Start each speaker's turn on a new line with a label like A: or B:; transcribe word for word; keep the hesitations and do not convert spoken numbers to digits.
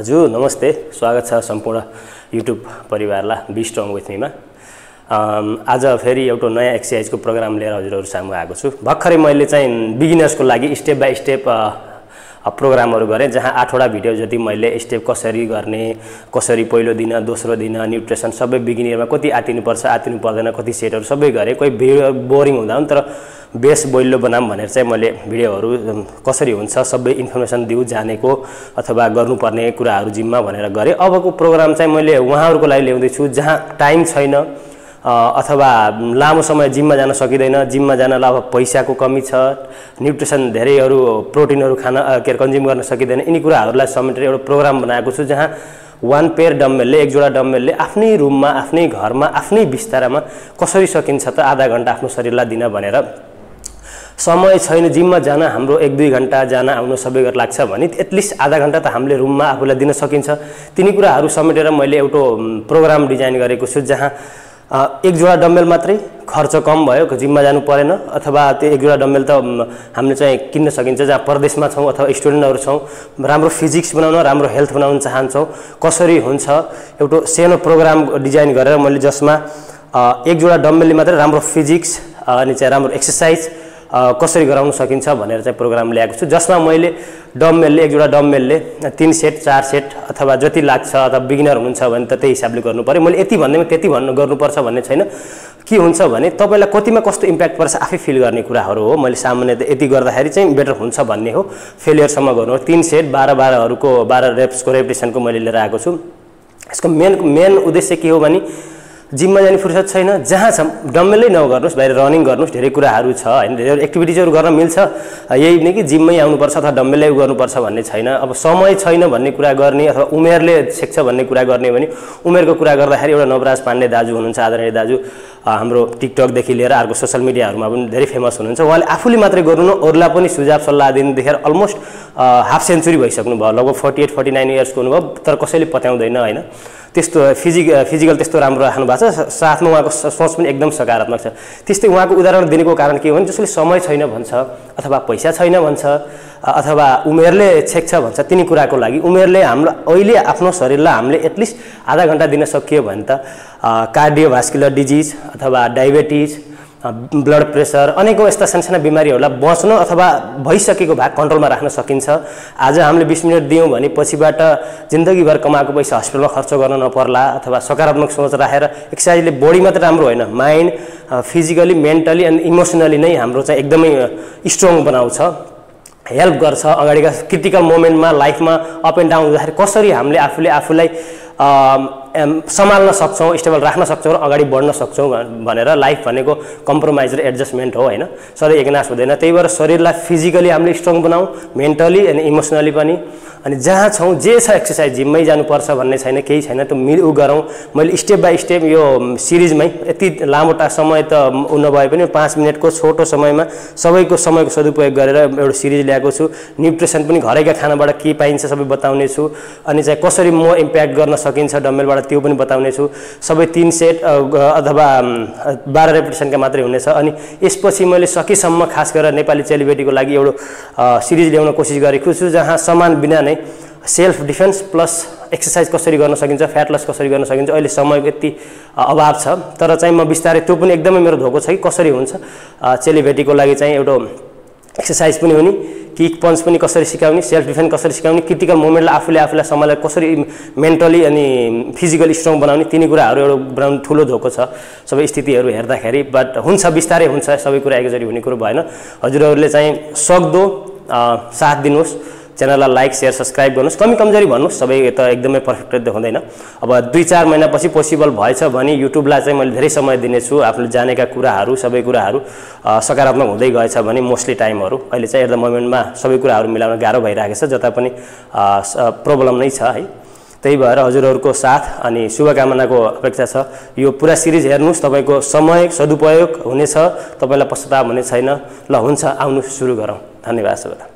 A: हजुर नमस्ते, स्वागत छ सम्पूर्ण युट्युब परिवारलाई बी स्ट्रङ विथ मीमा। आज फेरि एउटा नयाँ एक्सर्साइजको प्रोग्राम लिएर हजुरहरू सामु आएको छु। भर्खरै मैले चाहिँ बिगिनर्सको लागि स्टेप बाई स्टेप प्रोग्रामहरू गरेँ, जहाँ आठवटा भिडियो जति मैले स्टेप कसरी गर्ने, कसरी पहिलो दिन दोस्रो दिन न्युट्रिसन सबै बिगिनियरमा कति आतिनुपर्छ आतिनु पर्दैन कति सेटहरू सबै गरेँ। कोही भिडियो बोरिङ हुँदा पनि तर बेस बोइलो बनाऊँ भनेर चाहिँ मैले भिडियोहरू कसरी हुन्छ सबै इन्फर्मेसन दिउँ जानेको अथवा गर्नुपर्ने कुराहरू जिम्मा भनेर गरेँ। अबको प्रोग्राम चाहिँ मैले उहाँहरूको लागि ल्याउँदैछु जहाँ टाइम छैन अथवा लामो समय जिममा जान सकिँदैन, जिममा जान अब पैसाको कमी छ, न्युट्रिसन धेरैहरू प्रोटिनहरू खान के कन्ज्युम गर्न सकिँदैन, यिनी कुराहरूलाई समेटेर एउटा प्रोग्राम बनाएको छु जहाँ वान पेयर डम्बेलले एक जोडा डम्बेलले आफ्नै रुममा आफ्नै घरमा आफ्नै बिस्तारामा कसरी सकिन्छ त आधा घन्टा आफ्नो शरीरलाई दिन भनेर। समय छैन जिममा जान, हाम्रो एक दुई घन्टा जान आउन सबै गरेर लाग्छ भने एटलिस्ट आधा घन्टा त हामीले रुममा आफूलाई दिन सकिन्छ। तिनी कुराहरू समेटेर मैले एउटा प्रोग्राम डिजाइन गरेको छु जहाँ एक जोडा डम्बेल मात्रै, खर्च कम भयो, जिममा जानु परेन, अथवा त्यो एक जोडा डम्बेल त हामीले चाहिँ किन्न सकिन्छ। जहाँ परदेशमा छौँ अथवा स्टुडेन्टहरू छौँ, राम्रो फिजिक्स बनाउन राम्रो हेल्थ बनाउन चाहन्छौँ, कसरी हुन्छ एउटा सानो प्रोग्राम डिजाइन गरेर मैले जसमा एक जोडा डम्बेलले मात्रै राम्रो फिजिक्स अनि चाहिँ राम्रो एक्सर्साइज कसरी गराउन सकिन्छ भनेर चाहिँ प्रोग्राम ल्याएको छु। जसमा मैले डम्बेलले एक जोडा डम्बेलले तीन सेट चार सेट अथवा जति लाग्छ अथवा बिगिनर हुनुहुन्छ भने त त्यही हिसाबले गर्नु पर्यो। मैले यति भन्दैमा त्यति भन्नु गर्नुपर्छ भन्ने छैन। के हुन्छ भने तपाईँलाई कतिमा कस्तो इम्प्याक्ट पर्छ आफै फिल गर्ने कुराहरू हो। मैले सामान्यतः यति गर्दाखेरि चाहिँ बेटर हुन्छ भन्ने हो, फेलियरसम्म गर्नु हो। तीन सेट बाह्र बाह्रहरूको बाह्र रेप्सको रेपिटेसनको मैले लिएर आएको छु। यसको मेन मेन उद्देश्य के हो भने जिममा जाने फुर्सद छैन, जहाँ छ डम्बेलै नगर्नुहोस्, बाहिर रनिङ गर्नुहोस्, धेरै कुराहरू छ होइन, धेरै एक्टिभिटिजहरू गर्न मिल्छ। यही नै कि जिममै आउनुपर्छ अथवा डम्बेलै गर्नुपर्छ भन्ने छैन। अब समय छैन भन्ने कुरा गर्ने अथवा उमेरले छेक्छ भन्ने कुरा गर्ने भने उमेरको कुरा गर्दाखेरि एउटा नवराज पाण्डे दाजु हुनुहुन्छ, आदरणीय दाजु, हाम्रो टिकटकदेखि लिएर अर्को सोसियल मिडियाहरूमा पनि धेरै फेमस हुनुहुन्छ। उहाँले आफूले मात्रै गर्नु न, अरूलाई पनि सुझाव सल्लाह दिनुदेखि अलमोस्ट हाफ सेन्चुरी भइसक्नु भयो, लगभग फोर्टी एट फोर्टी नाइन इयर्सको हुनुभयो, तर कसैले पत्याउँदैन होइन। त्यस्तो फिजिक फिजिकल त्यस्तो राम्रो राख्नु भएको छ, साथमा उहाँको सोच पनि एकदम सकारात्मक छ। त्यस्तै उहाँको उदाहरण दिनेको कारण के हो भने जसले समय छैन भन्छ अथवा पैसा छैन भन्छ अथवा उमेरले छेक्छ भन्छ, तिनी कुराको लागि उमेरले हाम्रो अहिले आफ्नो शरीरलाई हामीले एटलिस्ट आधा घन्टा दिन सकियो भने त कार्डियोभास्कुलर डिजिज अथवा डायबिटिज, ब्लड प्रेसर, अनेकौँ यस्ता सानसाना बिमारीहरूलाई बच्न अथवा भइसकेको भाग कन्ट्रोलमा राख्न सकिन्छ। आज हामीले बिस मिनट दियौँ भने पछिबाट जिन्दगीभर कमाएको पैसा हस्पिटलमा खर्च गर्न नपर्ला। अथवा सकारात्मक सोच राखेर एक्सर्साइजले बडी मात्रै राम्रो होइन, माइन्ड, फिजिकली, मेन्टली अनि इमोसनली नै हाम्रो चाहिँ एकदमै स्ट्रङ बनाउँछ, हेल्प गर्छ। अगाडिका क्रिटिकल मोमेन्टमा लाइफमा अप एन्ड डाउन हुँदाखेरि कसरी हामीले आफूले आफूलाई सम्हाल्न सक्छौँ, स्टेबल राख्न सक्छौँ र अगाडि बढ्न सक्छौँ भनेर। लाइफ भनेको कम्प्रोमाइज र एडजस्टमेन्ट हो होइन, सधैँ एकनाश हुँदैन। त्यही भएर शरीरलाई फिजिकली हामीले स्ट्रङ बनाऊ, मेन्टली अनि इमोसनली पनि। अनि जहाँ छौँ जे छ एक्सर्साइज जिममै जानुपर्छ भन्ने छैन, केही छैन, त्यो मिल उ गरौँ। मैले स्टेप बाई स्टेप यो सिरिजमै यति लामो समय त उ नभए पनि पाँच मिनटको छोटो समयमा सबैको समयको सदुपयोग गरेर एउटा सिरिज ल्याएको छु। न्युट्रिसन पनि घरैका खानाबाट के पाइन्छ सबै बताउने छु, अनि चाहिँ कसरी म इम्प्याक्ट गर्न सकिन्छ डम्बेलबाट त्यो पनि बताउने छु। सबै तीन सेट अथवा बाह्र रेपिटेसनका मात्रै हुनेछ। अनि यसपछि मैले सकेसम्म खास गरेर नेपाली चेलीबेटीको लागि एउटा सिरिज ल्याउन कोसिस गरेको छु जहाँ सामान बिना नै सेल्फ डिफेन्स प्लस एक्सर्साइज कसरी गर्न सकिन्छ, फ्याट लस कसरी गर्न सकिन्छ। अहिले समयको यति अभाव छ, तर चाहिँ म बिस्तारै त्यो पनि एकदमै मेरो धोको छ कि कसरी हुन्छ चेलीबेटीको लागि चाहिँ एउटा एक्सर्साइज पनि हुने, किक पन्च पनि कसरी सिकाउने, सेल्फ डिफेन्स कसरी सिकाउने, क्रिटिकल मोमेन्टलाई आफूले आफूलाई सम्हालेर कसरी मेन्टली अनि फिजिकली स्ट्रङ बनाउने, तिनी कुराहरू एउटा बनाउनु ठुलो धोको छ सबै स्थितिहरू हेर्दाखेरि। बट हुन्छ, बिस्तारै हुन्छ, सबै कुरा एकैचोटि हुने कुरो भएन। हजुरहरूले चाहिँ सक्दो साथ दिनुहोस्, च्यानललाई लाइक सेयर सब्सक्राइब गर्नुहोस्, कमी कमजोरी भन्नुहोस्, सबै त एकदमै पर्फेक्ट त हुँदैन। अब दुई चार महिनापछि पोसिबल भएछ भने युट्युबलाई चाहिँ मैले धेरै समय दिनेछु, आफूले जानेका कुराहरू सबै कुराहरू सकारात्मक हुँदै गएछ भने मोस्टली टाइमहरू अहिले चाहिँ एट द मोमेन्टमा सबै कुराहरू मिलाउन गाह्रो भइरहेको छ, जता पनि प्रब्लम नै छ है। त्यही भएर हजुरहरूको साथ अनि शुभकामनाको अपेक्षा छ। यो पुरा सिरिज हेर्नुहोस्, तपाईँको समय सदुपयोग हुनेछ, तपाईँलाई पश्चाताप हुने छैन। ल हुन्छ, आउनु सुरु गरौँ। धन्यवाद सबैलाई।